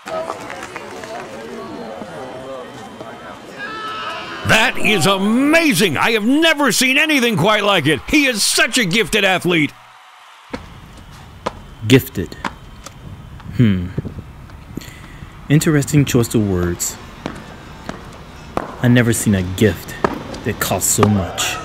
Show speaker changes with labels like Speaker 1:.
Speaker 1: That is amazing! I have never seen anything quite like it. He is such a gifted athlete.
Speaker 2: Gifted. Interesting choice of words. I never seen a gift that costs so much.